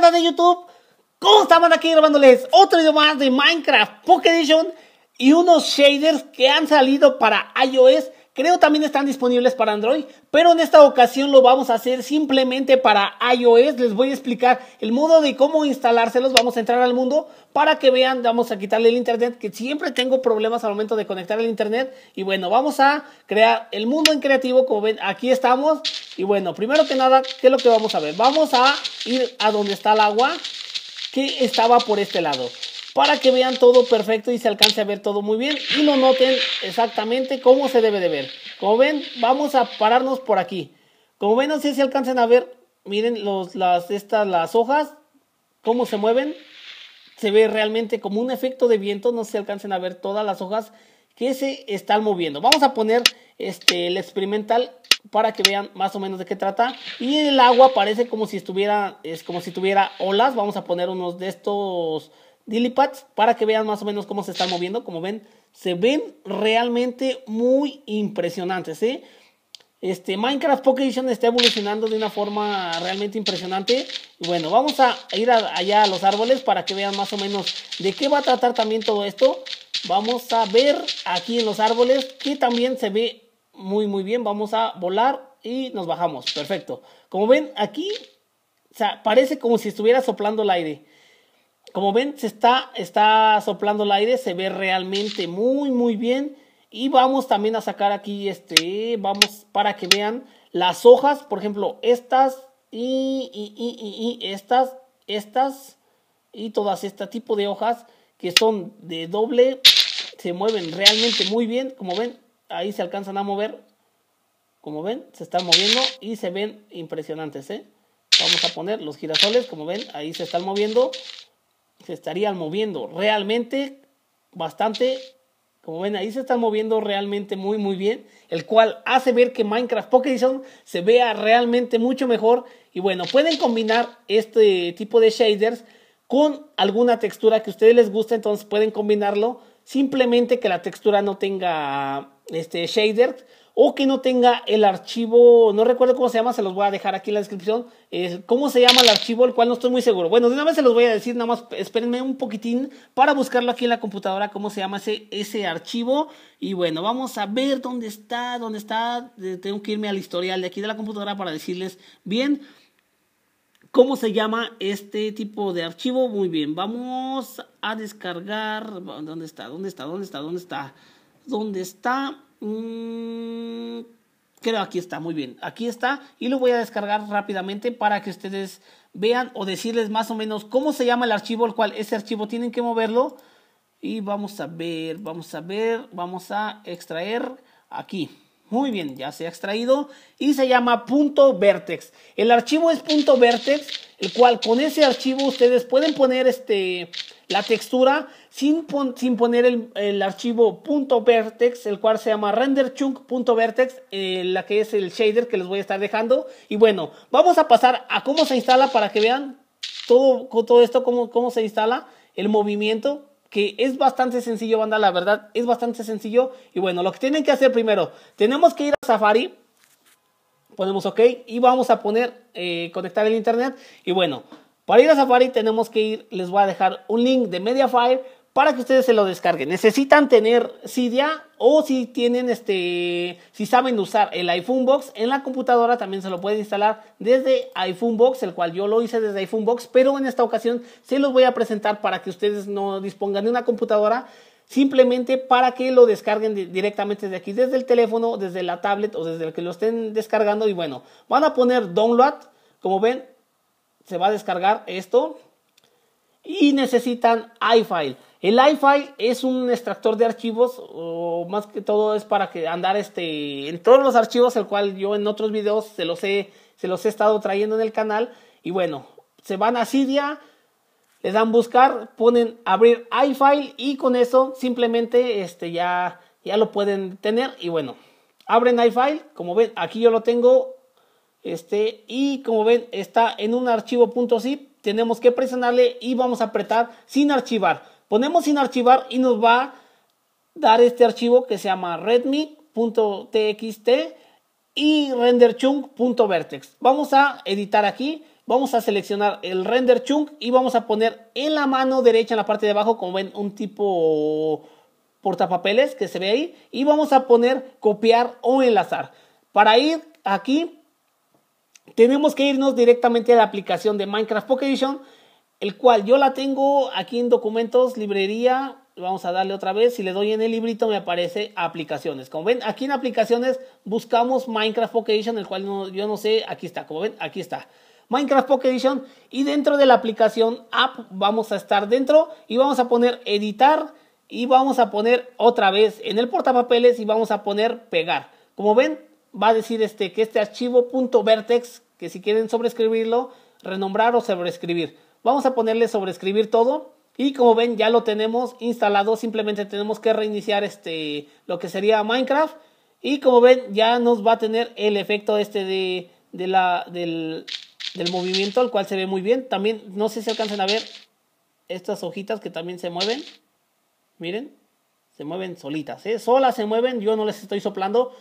banda de YouTube? ¿Cómo estaban aquí grabándoles otro video más de Minecraft Pocket Edition y unos shaders que han salido para iOS? Creo también están disponibles para Android, pero en esta ocasión lo vamos a hacer simplemente para iOS. Les voy a explicar el modo de cómo instalárselos. Vamos a entrar al mundo para que vean. Vamos a quitarle el internet, que siempre tengo problemas al momento de conectar el internet. Y bueno, vamos a crear el mundo en creativo. Como ven, aquí estamos. Y bueno, primero que nada, ¿qué es lo que vamos a ver? Vamos a ir a donde está el agua, que estaba por este lado, para que vean todo perfecto y se alcance a ver todo muy bien y lo noten exactamente cómo se debe de ver. Como ven, vamos a pararnos por aquí. Como ven, no sé si alcancen a ver, miren las hojas, cómo se mueven. Se ve realmente como un efecto de viento, no sé si alcancen a ver todas las hojas que se están moviendo. Vamos a poner el experimental para que vean más o menos de qué trata. Y el agua parece como si estuviera, tuviera olas. Vamos a poner unos de estos Lilipads para que vean más o menos cómo se están moviendo. Como ven, se ven realmente muy impresionantes, ¿eh? Minecraft Pocket Edition está evolucionando de una forma realmente impresionante. Y bueno, vamos a ir allá a los árboles para que vean más o menos de qué va a tratar también todo esto. Vamos a ver aquí en los árboles que también se ve muy bien. Vamos a volar y nos bajamos. Perfecto. Como ven aquí, o sea, parece como si estuviera soplando el aire. Como ven, se está soplando el aire. Se ve realmente muy bien. Y vamos también a sacar aquí, vamos para que vean las hojas, por ejemplo, estas y estas y todas este tipo de hojas que son de doble, se mueven realmente muy bien. Como ven, ahí se alcanzan a mover. Como ven, se están moviendo y se ven impresionantes, ¿eh? Vamos a poner los girasoles, como ven, ahí se están moviendo. Se estarían moviendo realmente bastante. Como ven, ahí se están moviendo realmente muy bien, el cual hace ver que Minecraft Pocket Edition se vea realmente mucho mejor. Y bueno, pueden combinar este tipo de shaders con alguna textura que a ustedes les guste, entonces pueden combinarlo. Simplemente que la textura no tenga shader o que no tenga el archivo, no recuerdo cómo se llama, se los voy a dejar aquí en la descripción, cómo se llama el archivo, el cual no estoy muy seguro. Bueno, de una vez se los voy a decir, nada más espérenme un poquitín para buscarlo aquí en la computadora, cómo se llama ese archivo. Y bueno, vamos a ver dónde está, tengo que irme al historial de aquí de la computadora para decirles bien cómo se llama este tipo de archivo. Muy bien, vamos a descargar. ¿Dónde está? Creo aquí está, muy bien. Aquí está y lo voy a descargar rápidamente para que ustedes vean o decirles más o menos cómo se llama el archivo, el cual ese archivo tienen que moverlo. Y vamos a extraer aquí. Muy bien, ya se ha extraído y se llama .vertex. El archivo es .vertex, el cual con ese archivo ustedes pueden poner la textura sin poner el archivo .vertex, el cual se llama renderchunk.vertex, la que es el shader que les voy a estar dejando. Y bueno, vamos a pasar a cómo se instala para que vean todo esto, cómo se instala el movimiento, que es bastante sencillo, banda, la verdad, es bastante sencillo. Y bueno, lo que tienen que hacer primero, tenemos que ir a Safari, ponemos OK y vamos a poner, conectar el internet. Y bueno, para ir a Safari tenemos que ir, les voy a dejar un link de Mediafire para que ustedes se lo descarguen. Necesitan tener Cydia o si tienen si saben usar el iPhone Box en la computadora, también se lo pueden instalar desde iPhone Box, el cual yo lo hice desde iPhone Box, pero en esta ocasión se los voy a presentar para que ustedes no dispongan de una computadora, simplemente para que lo descarguen directamente desde aquí, desde el teléfono, desde la tablet o desde el que lo estén descargando. Y bueno, van a poner download, como ven, se va a descargar esto y necesitan iFile. El iFile es un extractor de archivos, o más que todo es para que andar en todos los archivos, el cual yo en otros videos se los he estado trayendo en el canal. Y bueno, se van a Cydia, le dan buscar, ponen abrir iFile y con eso simplemente ya lo pueden tener. Y bueno, abren iFile, como ven aquí yo lo tengo, y como ven está en un archivo .zip. Tenemos que presionarle y vamos a apretar sin archivar. Ponemos sin archivar y nos va a dar este archivo que se llama readme.txt y renderchunk.vertex. Vamos a editar aquí Vamos a seleccionar el render chunk y vamos a poner en la mano derecha, en la parte de abajo, como ven, un tipo portapapeles que se ve ahí. Y vamos a poner copiar o enlazar. Para ir aquí, tenemos que irnos directamente a la aplicación de Minecraft Pocket Edition, el cual yo la tengo aquí en documentos, librería. Vamos a darle otra vez, si le doy en el librito me aparece aplicaciones. Como ven, aquí en aplicaciones buscamos Minecraft Pocket Edition, el cual yo no sé, aquí está, como ven, aquí está. Minecraft Pocket Edition, y dentro de la aplicación app vamos a estar dentro y vamos a poner editar y vamos a poner otra vez en el portapapeles y vamos a poner pegar. Como ven, va a decir que este archivo .vertex, que si quieren sobreescribirlo, renombrar o sobreescribir. Vamos a ponerle sobreescribir todo. Y como ven, ya lo tenemos instalado. Simplemente tenemos que reiniciar lo que sería Minecraft. Y como ven, ya nos va a tener el efecto del movimiento, el cual se ve muy bien. También, no sé si alcanzan a ver estas hojitas que también se mueven. Miren, se mueven solitas, solas se mueven, yo no les estoy soplando.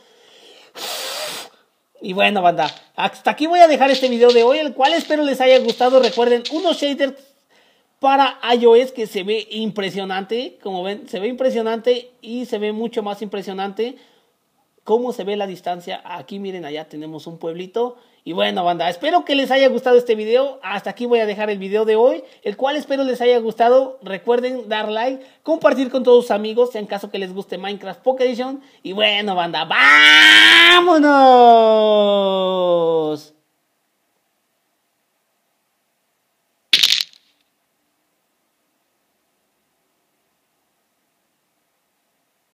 Y bueno, banda, hasta aquí voy a dejar este video de hoy, el cual espero les haya gustado. Recuerden, unos shaders para iOS que se ve impresionante. Como ven, se ve impresionante y se ve mucho más impresionante cómo se ve la distancia. Aquí miren, allá tenemos un pueblito. Y bueno, banda, espero que les haya gustado este video. Hasta aquí voy a dejar el video de hoy, el cual espero les haya gustado. Recuerden dar like, compartir con todos sus amigos en caso que les guste Minecraft Pocket Edition. Y bueno, banda, ¡vámonos!